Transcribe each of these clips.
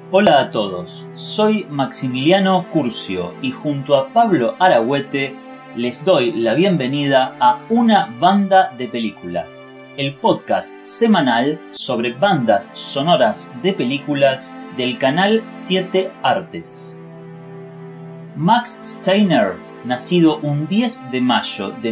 Hola a todos, soy Maximiliano Curcio y junto a Pablo Aragüete les doy la bienvenida a Una Banda de Película, el podcast semanal sobre bandas sonoras de películas del canal 7 Artes. Max Steiner, nacido un 10 de mayo de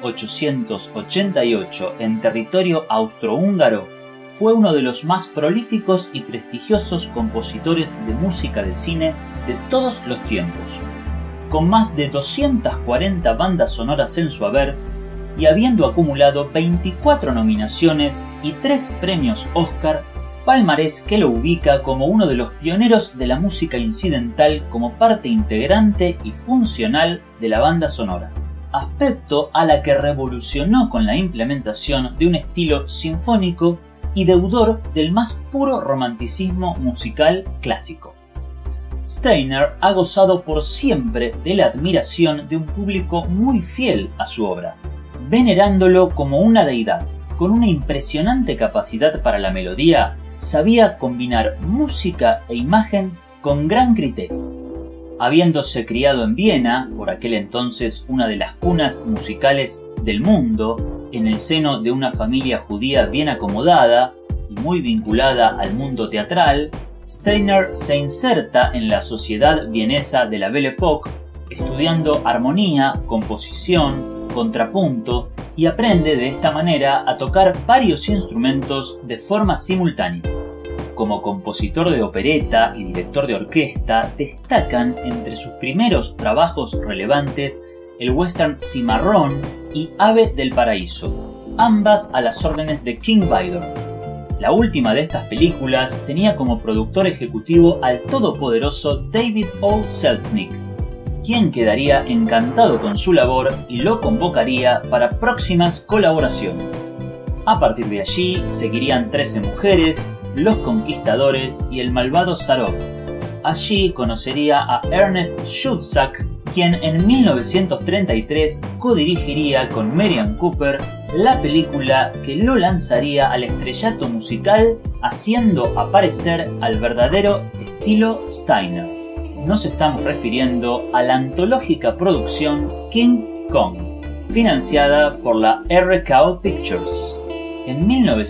1888 en territorio austrohúngaro, fue uno de los más prolíficos y prestigiosos compositores de música de cine de todos los tiempos. Con más de 240 bandas sonoras en su haber y habiendo acumulado 24 nominaciones y 3 premios Oscar, palmarés que lo ubica como uno de los pioneros de la música incidental como parte integrante y funcional de la banda sonora, aspecto a la que revolucionó con la implementación de un estilo sinfónico y deudor del más puro romanticismo musical clásico. Steiner ha gozado por siempre de la admiración de un público muy fiel a su obra, venerándolo como una deidad. Con una impresionante capacidad para la melodía, sabía combinar música e imagen con gran criterio. Habiéndose criado en Viena, por aquel entonces una de las cunas musicales del mundo, en el seno de una familia judía bien acomodada y muy vinculada al mundo teatral, Steiner se inserta en la sociedad vienesa de la Belle Époque, estudiando armonía, composición, contrapunto y aprende de esta manera a tocar varios instrumentos de forma simultánea. Como compositor de opereta y director de orquesta, destacan entre sus primeros trabajos relevantes el western Cimarrón y Ave del Paraíso, ambas a las órdenes de King Vidor. La última de estas películas tenía como productor ejecutivo al todopoderoso David O. Selznick, quien quedaría encantado con su labor y lo convocaría para próximas colaboraciones. A partir de allí seguirían 13 mujeres, Los Conquistadores y El malvado Sarov. Allí conocería a Ernest Schutzack, quien en 1933 codirigiría con Merian Cooper la película que lo lanzaría al estrellato musical, haciendo aparecer al verdadero estilo Steiner. Nos estamos refiriendo a la antológica producción King Kong, financiada por la RKO Pictures. En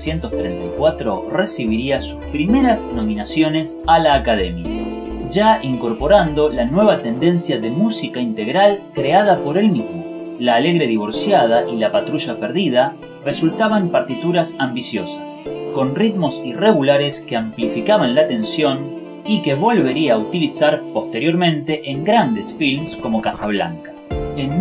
1934 recibiría sus primeras nominaciones a la Academia, ya incorporando la nueva tendencia de música integral creada por él mismo. La Alegre Divorciada y La Patrulla Perdida resultaban partituras ambiciosas, con ritmos irregulares que amplificaban la tensión y que volvería a utilizar posteriormente en grandes films como Casablanca. En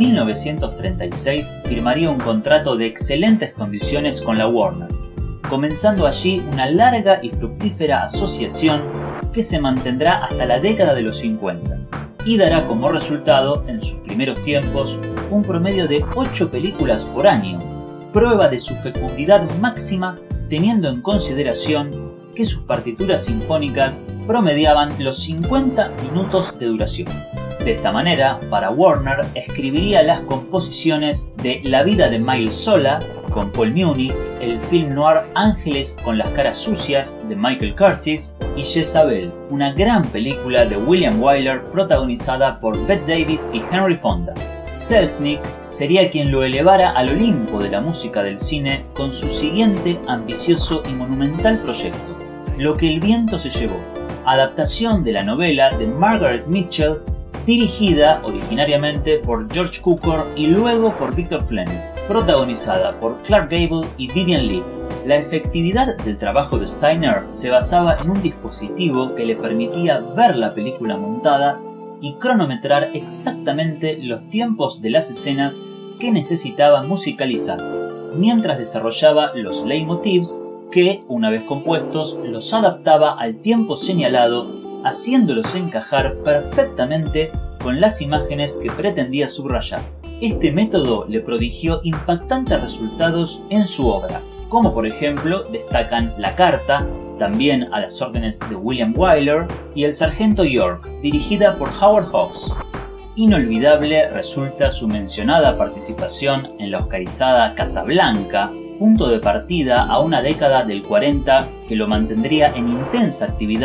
1936 firmaría un contrato de excelentes condiciones con la Warner, comenzando allí una larga y fructífera asociación que se mantendrá hasta la década de los 50 y dará como resultado, en sus primeros tiempos, un promedio de 8 películas por año, prueba de su fecundidad máxima teniendo en consideración que sus partituras sinfónicas promediaban los 50 minutos de duración. De esta manera, para Warner escribiría las composiciones de La vida de Miles Sola, con Paul Muni, el film noir Ángeles con las caras sucias, de Michael Curtiz, y Jezabel, una gran película de William Wyler protagonizada por Bette Davis y Henry Fonda. Selznick sería quien lo elevara al Olimpo de la música del cine con su siguiente ambicioso y monumental proyecto, Lo que el viento se llevó, adaptación de la novela de Margaret Mitchell, dirigida originariamente por George Cukor y luego por Victor Fleming, protagonizada por Clark Gable y Vivien Leigh. La efectividad del trabajo de Steiner se basaba en un dispositivo que le permitía ver la película montada y cronometrar exactamente los tiempos de las escenas que necesitaba musicalizar, mientras desarrollaba los leitmotivs que, una vez compuestos, los adaptaba al tiempo señalado, haciéndolos encajar perfectamente con las imágenes que pretendía subrayar. Este método le prodigió impactantes resultados en su obra, como por ejemplo destacan La Carta, también a las órdenes de William Wyler, y El Sargento York, dirigida por Howard Hawks. Inolvidable resulta su mencionada participación en la oscarizada Casablanca, punto de partida a una década del 40 que lo mantendría en intensa actividad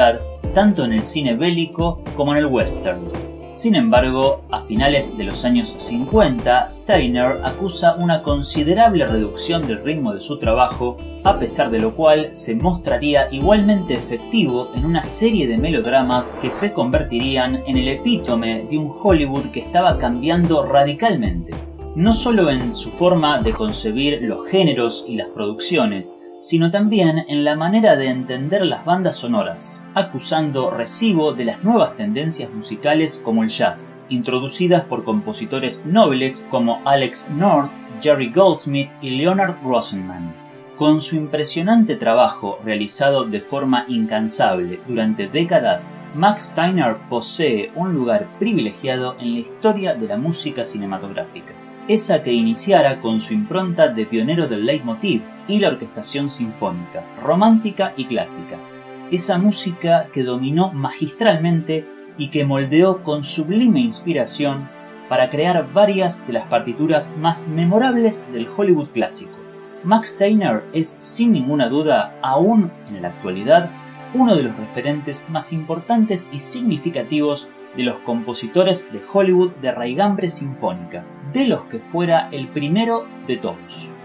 tanto en el cine bélico como en el western. Sin embargo, a finales de los años 50, Steiner acusa una considerable reducción del ritmo de su trabajo, a pesar de lo cual se mostraría igualmente efectivo en una serie de melodramas que se convertirían en el epítome de un Hollywood que estaba cambiando radicalmente, no solo en su forma de concebir los géneros y las producciones, sino también en la manera de entender las bandas sonoras, acusando recibo de las nuevas tendencias musicales como el jazz, introducidas por compositores nobles como Alex North, Jerry Goldsmith y Leonard Rosenman. Con su impresionante trabajo realizado de forma incansable durante décadas, Max Steiner posee un lugar privilegiado en la historia de la música cinematográfica, esa que iniciara con su impronta de pionero del leitmotiv y la orquestación sinfónica, romántica y clásica, esa música que dominó magistralmente y que moldeó con sublime inspiración para crear varias de las partituras más memorables del Hollywood clásico. Max Steiner es sin ninguna duda, aún en la actualidad, uno de los referentes más importantes y significativos de los compositores de Hollywood de raigambre sinfónica, de los que fuera el primero de todos.